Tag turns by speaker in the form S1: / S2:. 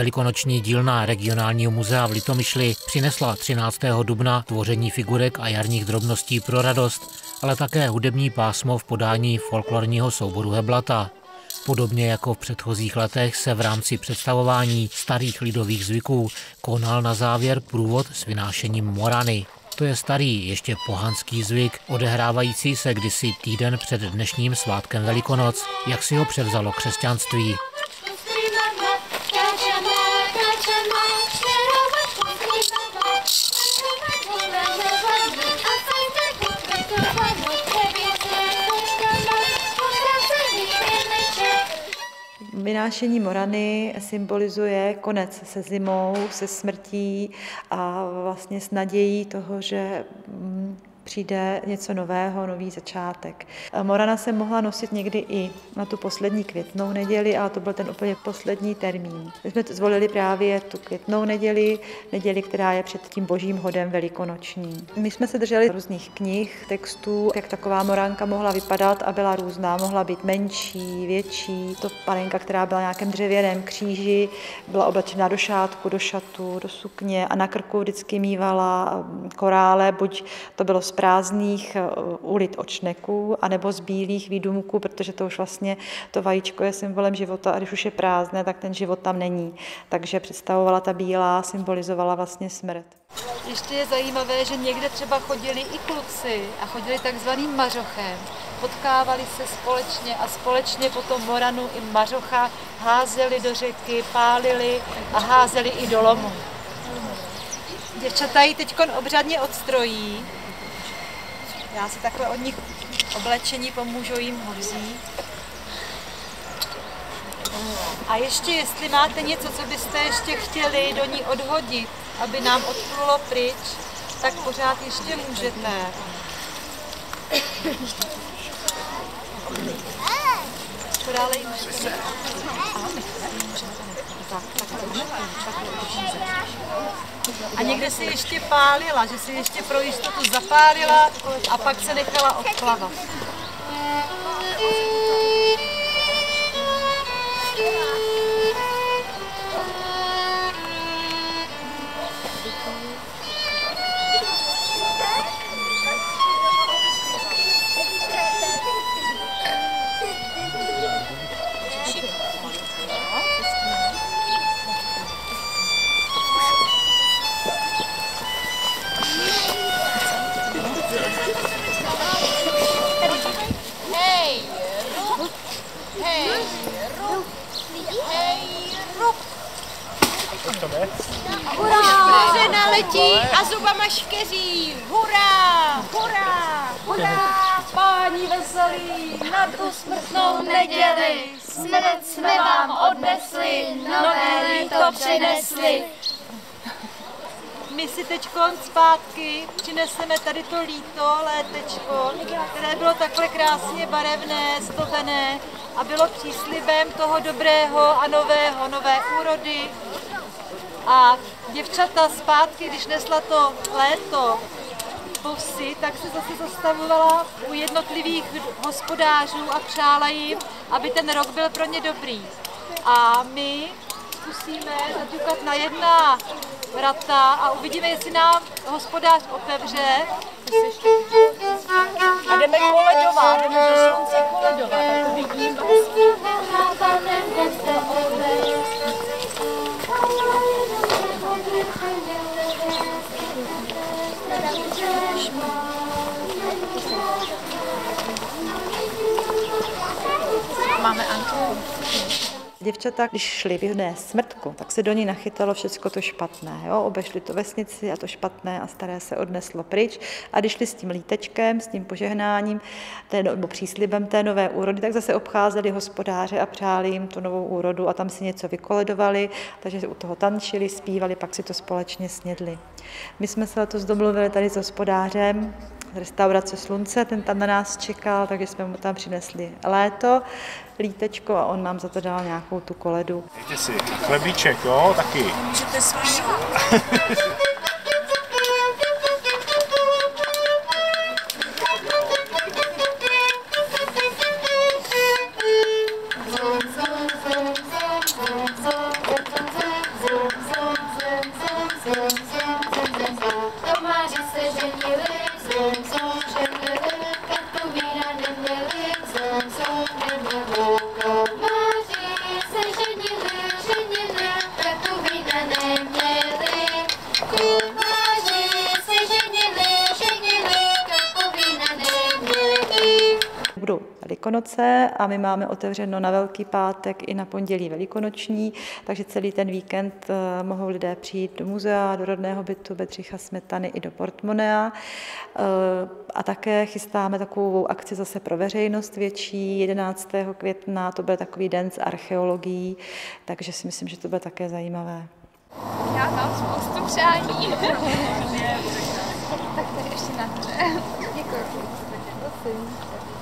S1: Velikonoční dílna regionálního muzea v Litomyšli přinesla 13. dubna tvoření figurek a jarních drobností pro radost, ale také hudební pásmo v podání folklorního souboru Heblata. Podobně jako v předchozích letech se v rámci představování starých lidových zvyků konal na závěr průvod s vynášením morany. To je starý, ještě pohanský zvyk, odehrávající se kdysi týden před dnešním svátkem Velikonoc, jak si ho převzalo křesťanství.
S2: Vynášení morany symbolizuje konec se zimou, se smrtí a vlastně s nadějí toho, že přijde něco nového, nový začátek. Morana se mohla nosit někdy i na tu poslední květnou neděli, ale to byl ten úplně poslední termín. My jsme zvolili právě tu květnou neděli, která je před tím božím hodem velikonoční. My jsme se drželi různých knih, textů, jak taková moránka mohla vypadat a byla různá. Mohla být menší, větší. To panenka, která byla na nějakém dřevěném kříži, byla oblečená do šátku, do šatu, do sukně a na krku vždycky mívala korále, buď to bylo z prázdných ulit očneků, anebo z bílých výdumků, protože to už vlastně to vajíčko je symbolem života a když už je prázdné, tak ten život tam není. Takže představovala ta bílá, symbolizovala vlastně smrt.
S3: Ještě je zajímavé, že někde třeba chodili i kluci a chodili takzvaným mařochem. Potkávali se společně a společně potom moranu i mařocha házeli do řeky, pálili a házeli i do lomu. Děvčata ji teď obřadně odstrojí. Já si takhle od nich oblečení pomůžu jim ho vzít. A ještě, jestli máte něco, co byste ještě chtěli do ní odhodit, aby nám odplulo pryč, tak pořád ještě můžete. Korále jim můžete. A někde si ještě pálila, že si ještě pro jistotu zapálila a pak se nechala odplavat.
S4: Žena letí a zubama škeří. Hurá, hurá, hurá, páni veselí, na tu smrtnou neděli. Smrt jsme vám odnesli, nové léto přinesli.
S3: My si teď zpátky přineseme tady to líto, létečko, které bylo takhle krásně barevné, zdobené a bylo příslibem toho dobrého a nové úrody. A děvčata zpátky, když nesla to léto po vsi, tak se zase zastavovala u jednotlivých hospodářů a přála jim, aby ten rok byl pro ně dobrý. A my zkusíme zaťukat na jedna vrata a uvidíme, jestli nám hospodář otevře.
S4: A jdeme koledovat, jdeme do slunce koledovat, tak uvidíme. Máme Anku.
S2: Děvčata, když šli vynést smrtku, tak se do ní nachytalo všechno to špatné. Jo? Obešli to vesnici a to špatné a staré se odneslo pryč. A když šli s tím lítečkem, s tím požehnáním, nebo příslibem té nové úrody, tak zase obcházeli hospodáře a přáli jim tu novou úrodu a tam si něco vykoledovali, takže u toho tančili, zpívali, pak si to společně snědli. My jsme se letos domluvili tady s hospodářem z restaurace Slunce, ten tam na nás čekal, takže jsme mu tam přinesli léto, lítečko a on nám za to dal nějakou tu koledu.
S5: Dejte si chlebíček, jo, taky.
S4: Můžete zpívat.
S6: Tomáři se ženili, ženili, kartu vína neměli, neměli. Tomáři se ženili, kartu vína neměli. Tomáři se ženili, kartu vína neměli.
S2: Budou Velikonoce a my máme otevřeno na Velký pátek i na pondělí velikonoční, takže celý ten víkend mohou lidé přijít do muzea, do rodného bytu Bedřicha Smetany i do Portmonea. A také chystáme takovou akci zase pro veřejnost větší, 11. května, to byl takový den s archeologií, takže si myslím, že to bude také zajímavé.
S4: Já mám spoustu přání. Tak tady ještě na to. Děkuji.